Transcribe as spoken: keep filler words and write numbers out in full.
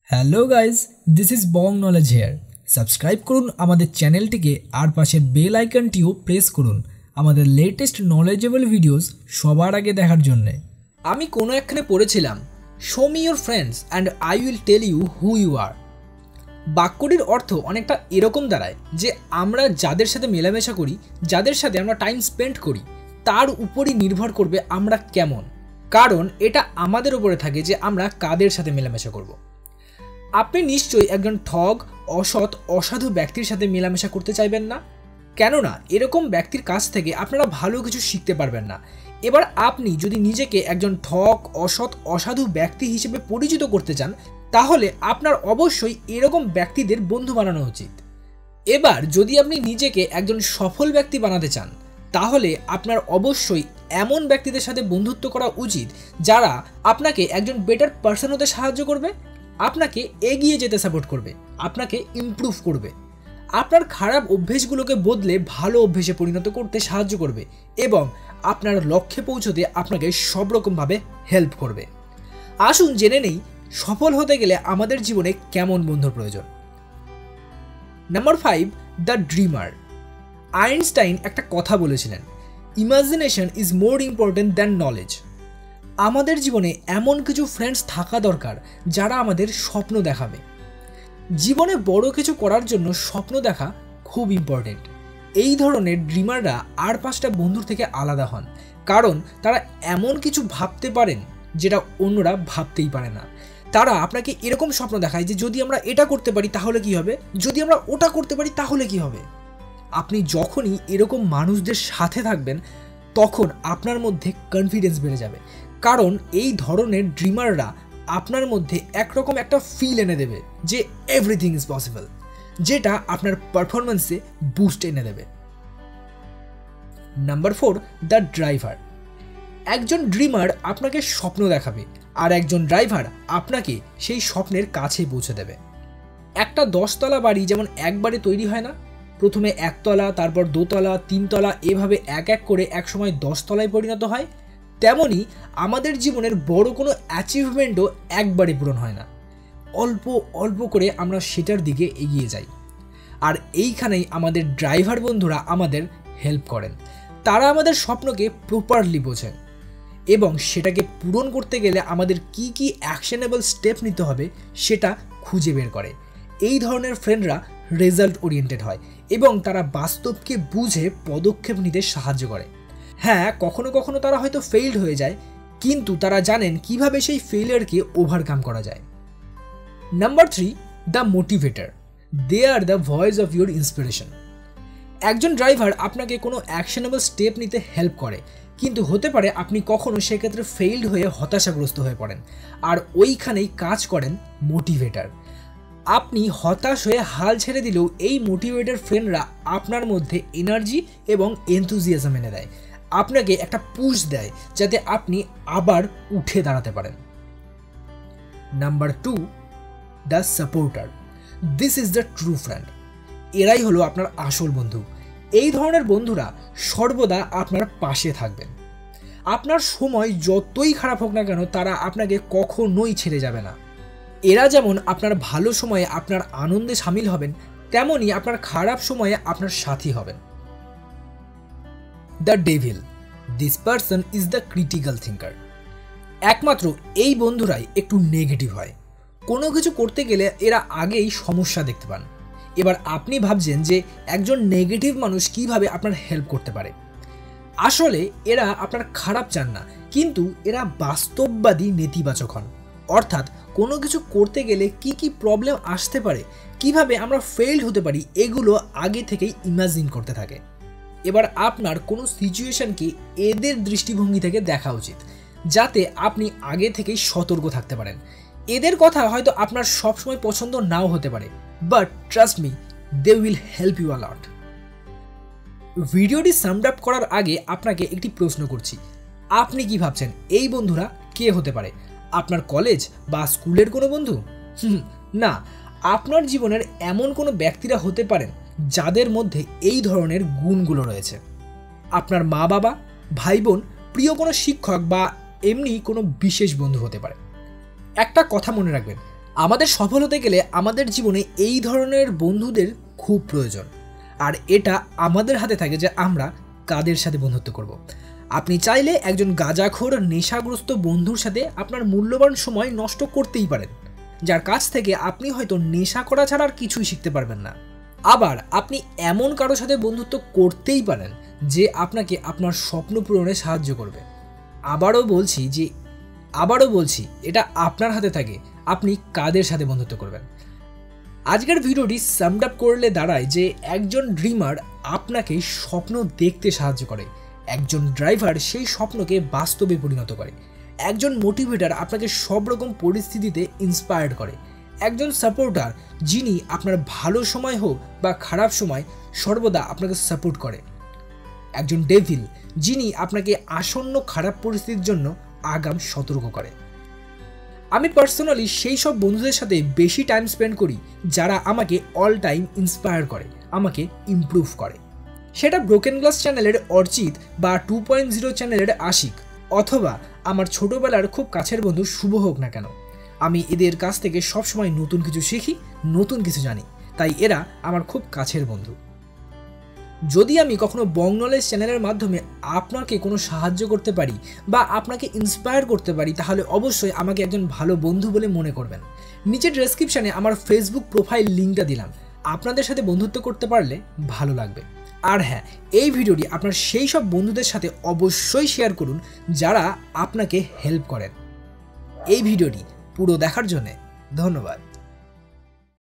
Hello guys, this is Bong knowledge here. Subscribe করুন আমাদের চ্যানেলটিকে আর পাশের বেল আইকনটিও প্রেস করুন আমাদের লেটেস্ট নলেজেবল ভিডিওস সবার আগে দেখার জন্যে। আমি কোনো একখানে পড়েছিলাম, show me your friends and I will tell you who you are. বাক্যটির অর্থ অনেকটা এরকম দাঁড়ায় যে আমরা যাদের সাথে মেলামেশা করি, যাদের সাথে আমরা টাইম স্পেন্ড করি, তার উপরই নির্ভর করবে আমরা কেমন, কারণ এটা আমাদের উপরে থাকে যে আমরা কাদের সাথে মেলামেশা করব। আপনি নিশ্চয়ই একজন ঠগ, অসৎ, অসাধু ব্যক্তির সাথে মেলামেশা করতে চাইবেন না, কেননা এরকম ব্যক্তির কাছ থেকে আপনারা ভালো কিছু শিখতে পারবেন না। এবার আপনি যদি নিজেকে একজন ঠগ, অসৎ, অসাধু ব্যক্তি হিসেবে পরিচিত করতে চান, তাহলে আপনার অবশ্যই এরকম ব্যক্তিদের বন্ধু বানানো উচিত। এবার যদি আপনি নিজেকে একজন সফল ব্যক্তি বানাতে চান, তাহলে আপনার অবশ্যই এমন ব্যক্তিদের সাথে বন্ধুত্ব করা উচিত যারা আপনাকে একজন বেটার পারসন হতে সাহায্য করবে, আপনাকে এগিয়ে যেতে সাপোর্ট করবে, আপনাকে ইমপ্রুভ করবে, আপনার খারাপ অভ্যেসগুলোকে বদলে ভালো অভ্যেসে পরিণত করতে সাহায্য করবে এবং আপনার লক্ষ্যে পৌঁছতে আপনাকে সব রকমভাবে হেল্প করবে। আসুন জেনে নেই সফল হতে গেলে আমাদের জীবনে কেমন বন্ধুর প্রয়োজন। Number five, the dreamer. Einstein একটা কথা বলেছিলেন, imagination is more important than knowledge. আমাদের জীবনে এমন কিছু ফ্রেন্ডস থাকা দরকার যারা আমাদের স্বপ্ন দেখাবে। জীবনে বড় কিছু করার জন্য স্বপ্ন দেখা খুব ইম্পর্টেন্ট। এই ধরনের ড্রিমাররা আর পাঁচটা বন্ধুর থেকে আলাদা হন, কারণ তারা এমন কিছু ভাবতে পারেন যেটা অন্যরা ভাবতেই পারে না। তারা আপনাকে এরকম স্বপ্ন দেখায় যে যদি আমরা এটা করতে পারি তাহলে কি হবে, যদি আমরা ওটা করতে পারি তাহলে কি হবে। আপনি যখনই এরকম মানুষদের সাথে থাকবেন, তখন আপনার মধ্যে কনফিডেন্স বেড়ে যাবে, কারণ এই ধরনের ড্রিমাররা আপনার মধ্যে একরকম একটা ফিল এনে দেবে যে এভরিথিং ইজ পসিবল, যেটা আপনার পারফরমেন্সে বুস্ট এনে দেবে। Number four, the driver. একজন ড্রিমার আপনাকে স্বপ্ন দেখাবে আর একজন ড্রাইভার আপনাকে সেই স্বপ্নের কাছে পৌঁছে দেবে। একটা দশতলা বাড়ি যেমন একবারে তৈরি হয় না, প্রথমে একতলা, তারপর দোতলা, তিনতলা, এভাবে এক এক করে একসময় দশতলায় পরিণত হয়, তেমনই আমাদের জীবনের বড় কোনো অ্যাচিভমেন্টও একবারে পূরণ হয় না, অল্প অল্প করে আমরা সেটার দিকে এগিয়ে যাই। আর এইখানেই আমাদের ড্রাইভার বন্ধুরা আমাদের হেল্প করেন। তারা আমাদের স্বপ্নকে প্রপারলি বোঝেন এবং সেটাকে পূরণ করতে গেলে আমাদের কি কি অ্যাকশনেবল স্টেপ নিতে হবে সেটা খুঁজে বের করে। এই ধরনের ফ্রেন্ডরা রেজাল্ট ওরিয়েন্টেড হয় এবং তারা বাস্তবকে বুঝে পদক্ষেপ নিতে সাহায্য করে। হ্যাঁ, কখনো কখনো তারা হয়তো ফেইল্ড হয়ে যায়, কিন্তু তারা জানেন কিভাবে সেই ফেইলিয়ারকে ওভারকাম করা যায়। Number three, the motivator. They are the voice of your inspiration. একজন ড্রাইভার আপনাকে কোনো অ্যাকশনেবল স্টেপ নিতে হেল্প করে, কিন্তু হতে পারে আপনি কখনো সেক্ষেত্রে ফেইল্ড হয়ে হতাশাগ্রস্ত হয়ে পড়েন, আর ওইখানেই কাজ করেন মোটিভেটর। আপনি হতাশ হয়ে হাল ছেড়ে দিলেও এই মোটিভেটর ফ্রেন্ডরা আপনার মধ্যে এনার্জি এবং এনথুজিয়াজম এনে দেয়, আপনাকে একটা পুশ দেয় যাতে আপনি আবার উঠে দাঁড়াতে পারেন। Number two, the supporter. This is the true friend. এরাই হলো আপনার আসল বন্ধু। এই ধরনের বন্ধুরা সর্বদা আপনার পাশে থাকবেন। আপনার সময় যতই খারাপ হোক না কেন, তারা আপনাকে কখনোই ছেড়ে যাবে না। এরা যেমন আপনার ভালো সময়ে আপনার আনন্দে সামিল হবেন, তেমনই আপনার খারাপ সময়ে আপনার সাথী হবেন। The devil. This person is the critical thinker. একমাত্র এই বন্ধুরাই একটু নেগেটিভ হয়। কোনো কিছু করতে গেলে এরা আগেই সমস্যা দেখতে পান। এবার আপনি ভাবছেন যে একজন নেগেটিভ মানুষ কিভাবে আপনার হেল্প করতে পারে। আসলে এরা আপনার খারাপ চান না, কিন্তু এরা বাস্তববাদী নেতিবাচক হন। অর্থাৎ কোনো কিছু করতে গেলে কি কি প্রবলেম আসতে পারে, কিভাবে আমরা ফেইল্ড হতে পারি, এগুলো আগে থেকেই ইমাজিন করতে থাকে। এবার আপনার কোনো সিচুয়েশনকে এদের দৃষ্টিভঙ্গি থেকে দেখা উচিত, যাতে আপনি আগে থেকেই সতর্ক থাকতে পারেন। এদের কথা হয়তো আপনার সবসময় পছন্দ নাও হতে পারে, but trust me, they will help you a lot. ভিডিওটি সামড আপ করার আগে আপনাকে একটি প্রশ্ন করছি, আপনি কি ভাবছেন এই বন্ধুরা কে হতে পারে? আপনার কলেজ বা স্কুলের কোনো বন্ধু? হুম না, আপনার জীবনের এমন কোনো ব্যক্তিরা হতে পারেন যাদের মধ্যে এই ধরনের গুণগুলো রয়েছে। আপনার মা বাবা, ভাই বোন, প্রিয় কোনো শিক্ষক বা এমনি কোনো বিশেষ বন্ধু হতে পারে। একটা কথা মনে রাখবেন, আমাদের সফল হতে গেলে আমাদের জীবনে এই ধরনের বন্ধুদের খুব প্রয়োজন, আর এটা আমাদের হাতে থাকে যে আমরা কাদের সাথে বন্ধুত্ব করব। আপনি চাইলে একজন গাঁজাখোর নেশাগ্রস্ত বন্ধুর সাথে আপনার মূল্যবান সময় নষ্ট করতেই পারেন, যার কাছ থেকে আপনি হয়তো নেশা করা ছাড়া আর কিছুই শিখতে পারবেন না। আবার আপনি এমন কারোর সাথে বন্ধুত্ব করতেই পারেন যে আপনাকে আপনার স্বপ্ন পূরণে সাহায্য করবে। আবারও বলছি যে আবারও বলছি এটা আপনার হাতে থাকে আপনি কাদের সাথে বন্ধুত্ব করবেন। আজকের ভিডিওটি সামড আপ করলে দাঁড়ায় যে একজন ড্রিমার আপনাকে স্বপ্ন দেখতে সাহায্য করে, একজন ড্রাইভার সেই স্বপ্নকে বাস্তবে পরিণত করে, একজন মোটিভেটর আপনাকে সব রকম পরিস্থিতিতে ইন্সপায়ার্ড করে, একজন সাপোর্টার যিনি আপনার ভালো সময় হোক বা খারাপ সময় সর্বদা আপনাকে সাপোর্ট করে, একজন ডেভিল যিনি আপনাকে আসন্ন খারাপ পরিস্থিতির জন্য আগাম সতর্ক করে। আমি পার্সোনালি সেই সব বন্ধুদের সাথে বেশি টাইম স্পেন্ড করি যারা আমাকে অল টাইম ইন্সপায়ার করে, আমাকে ইমপ্রুভ করে। সেটা ব্রোকেন গ্লাস চ্যানেলের অর্চিত বা টু পয়েন্ট জিরো চ্যানেলের আশিক, অথবা আমার ছোটোবেলার খুব কাছের বন্ধু শুভ হোক না কেন, আমি এদের কাছ থেকে সবসময় নতুন কিছু শিখি, নতুন কিছু জানি, তাই এরা আমার খুব কাছের বন্ধু। যদি আমি কখনো বং নলেজ চ্যানেলের মাধ্যমে আপনাকে কোনো সাহায্য করতে পারি বা আপনাকে ইন্সপায়ার করতে পারি, তাহলে অবশ্যই আমাকে একজন ভালো বন্ধু বলে মনে করবেন। নিচের ডেসক্রিপশানে আমার ফেসবুক প্রোফাইল লিঙ্কটা দিলাম, আপনাদের সাথে বন্ধুত্ব করতে পারলে ভালো লাগবে। আর হ্যাঁ, এই ভিডিওটি আপনার সেই সব বন্ধুদের সাথে অবশ্যই শেয়ার করুন যারা আপনাকে হেল্প করেন। এই ভিডিওটি পুরো দেখার জন্যে ধন্যবাদ।